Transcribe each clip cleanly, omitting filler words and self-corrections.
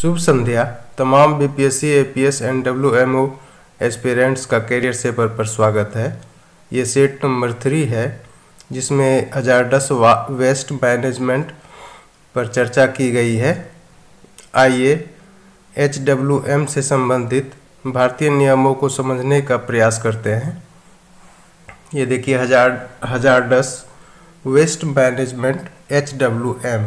शुभ संध्या। तमाम BPSC, APS and WMO aspirants का कैरियर सेवर पर स्वागत है। ये सेट नंबर 3 है जिसमें 1010 वेस्ट मैनेजमेंट पर चर्चा की गई है। आइए HWM से संबंधित भारतीय नियमों को समझने का प्रयास करते हैं। ये देखिए 1010 waste management HWM।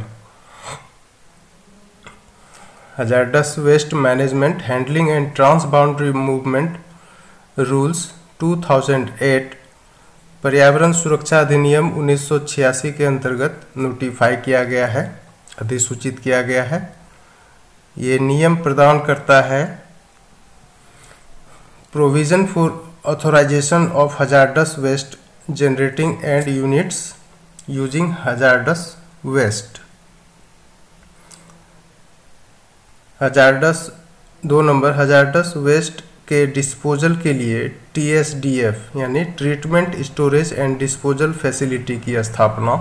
1010 waste management handling and trans boundary movement rules 2008 पर्यावरण सुरक्षा अधिनियम 1986 के अंतर्गत नोटिफाई किया गया है, अधिसूचित किया गया है। ये नियम प्रदान करता है provision for authorisation of hazardous waste generating and units using hazardous waste. Hazardous waste के डिस्पोजल के लिए TSDF यानी treatment, storage and disposal facility की स्थापना।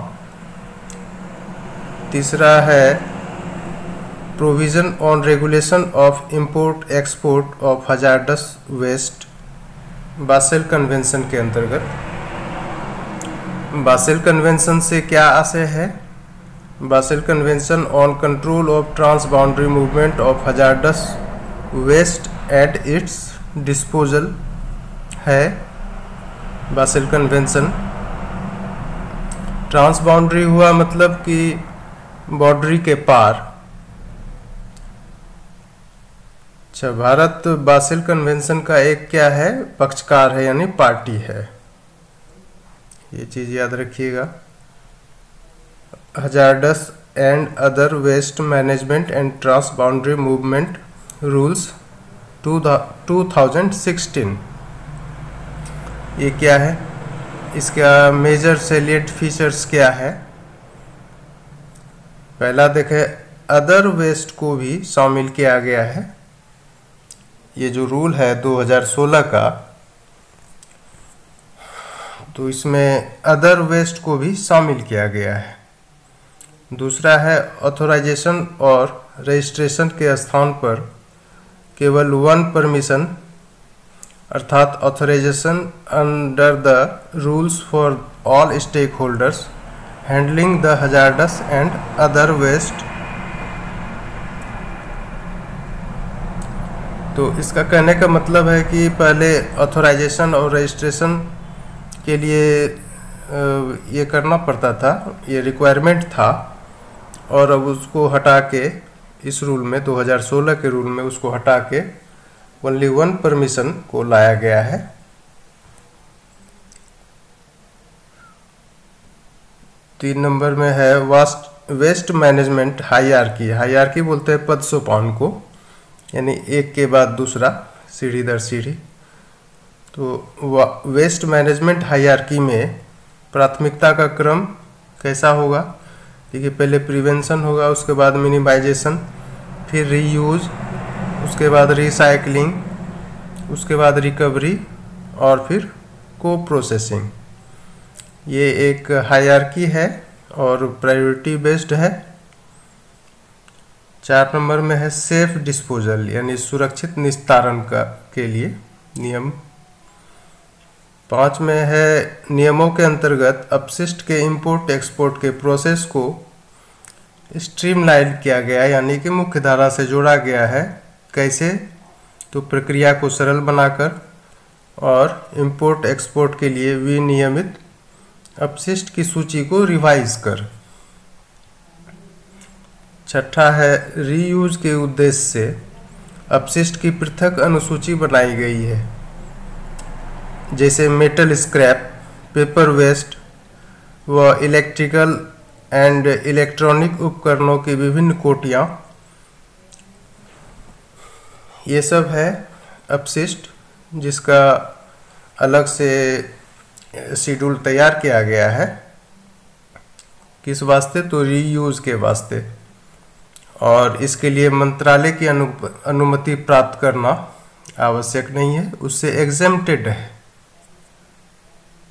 तीसरा है provision on regulation of import export of hazardous waste Basel convention के अंतर्गत। बासेल कन्वेंशन से क्या आशय है? Basel convention on control of trans boundary movement of hazardous waste at its disposal है। बासेल कन्वेंशन ट्रांस बाउंड्री हुआ मतलब कि बाउंड्री के पार। अच्छा, भारत बासेल कन्वेंशन का एक क्या है, पक्षकार है यानी पार्टी है। ये चीज याद रखिएगा। Hazardous and other waste management and trans boundary movement rules 2016। ये क्या है, इसका मेजर सैलिएंट फीचर्स क्या है? पहला देखें, अदर वेस्ट को भी शामिल किया गया है। ये जो रूल है 2016 का, तो इसमें अदर वेस्ट को भी शामिल किया गया है। दूसरा है ऑथोराइजेशन और रजिस्ट्रेशन के स्थान पर केवल वन परमिशन अर्थात authorisation under the rules for all stakeholders handling the hazardous and other waste. तो इसका कहने का मतलब है कि पहले ऑथराइजेशन और रजिस्ट्रेशन के लिए ये करना पड़ता था, ये रिक्वायरमेंट था, और अब उसको हटा के इस रूल में 2016 के रूल में उसको हटा के ओनली वन परमिशन को लाया गया है। तीन नंबर में है वेस्ट मैनेजमेंट हायरार्की। हायरार्की बोलते हैं पद सोपान को, यानी एक के बाद दूसरा, सीढ़ी दर सीढ़ी। तो वेस्ट मैनेजमेंट हायरार्की में प्राथमिकता का क्रम कैसा होगा? देखिए, पहले प्रिवेंशन होगा, उसके बाद मिनिमाइजेशन, फिर रीयूज, उसके बाद रिसाइकलिंग, उसके बाद रिकवरी और फिर को प्रोसेसिंग। ये एक हायरार्की है और प्रायोरिटी बेस्ड है। 4 नंबर में है सेफ डिस्पोजल यानी सुरक्षित निस्तारण के लिए नियम। 5 में है नियमों के अंतर्गत अपशिष्ट के इंपोर्ट एक्सपोर्ट के प्रोसेस को स्ट्रीमलाइन किया गया यानी कि मुख्य धारा से जोड़ा गया है। कैसे? तो प्रक्रिया को सरल बनाकर और इंपोर्ट एक्सपोर्ट के लिए विनियमित अपशिष्ट की सूची को रिवाइज कर। 6 है रीयूज के उद्देश्य से अपशिष्ट की पृथक अनुसूची बनाई गई है, जैसे मेटल स्क्रैप, पेपर वेस्ट व इलेक्ट्रिकल एंड इलेक्ट्रॉनिक उपकरणों की विभिन्न कोटियाँ। ये सब है अपशिष्ट जिसका अलग से शेड्यूल तैयार किया गया है। किस वास्ते? तो रीयूज के वास्ते, और इसके लिए मंत्रालय की अनुमति प्राप्त करना आवश्यक नहीं है, उससे एग्जेम्प्टेड है।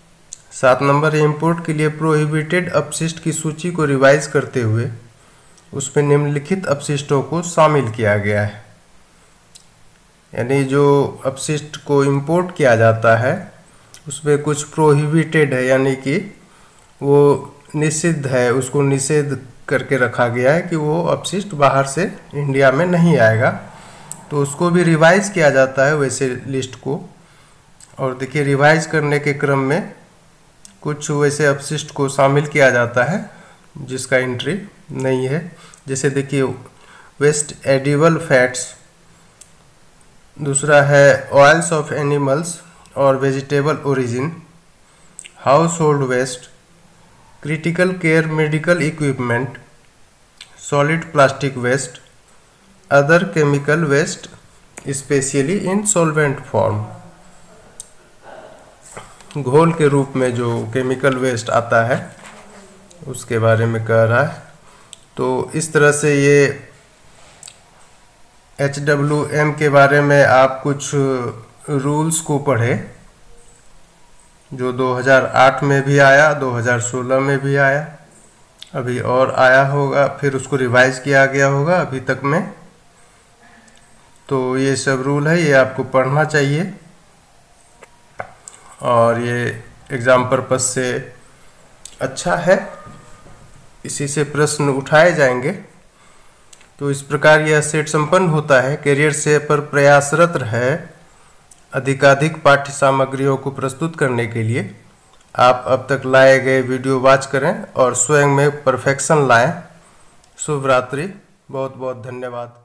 7 नंबर इंपोर्ट के लिए प्रोहिबिटेड अपशिष्ट की सूची को रिवाइज करते हुए उसमें निम्नलिखित अपशिष्टों को शामिल किया गया है। यानी जो अपशिष्ट को इंपोर्ट किया जाता है उसमें कुछ प्रोहिबिटेड है, यानी कि वो निषिद्ध है, उसको निषेध करके रखा गया है कि वो अपशिष्ट बाहर से इंडिया में नहीं आएगा। तो उसको भी रिवाइज किया जाता है वैसे लिस्ट को। और देखिए रिवाइज करने के क्रम में कुछ वैसे अपशिष्ट को शामिल किया जाता है जिसका एंट्री नहीं है। जैसे देखिए वेस्ट एडिबल फैट्स, दूसरा है ऑयल्स ऑफ एनिमल्स और vegetable origin, household waste, critical care medical equipment, solid plastic waste, other chemical waste specially in solvent form. घोल के रूप में जो केमिकल वेस्ट आता है उसके बारे में कह रहा है। तो इस तरह से ये HWM के बारे में आप कुछ रूल्स को पढ़े, जो 2008 में भी आया, 2016 में भी आया, अभी और आया होगा, फिर उसको रिवाइज किया गया होगा अभी तक में। तो ये सब रूल है, ये आपको पढ़ना चाहिए और ये एग्ज़ाम पर्पस से अच्छा है, इसी से प्रश्न उठाए जाएंगे। तो इस प्रकार यह सेट संपन्न होता है। कैरियर से पर प्रयासरत है अधिकाधिक पाठ्य सामग्रियों को प्रस्तुत करने के लिए। आप अब तक लाए गए वीडियो वॉच करें और स्वयं में परफेक्शन लाएं। शुभ रात्रि, बहुत बहुत धन्यवाद।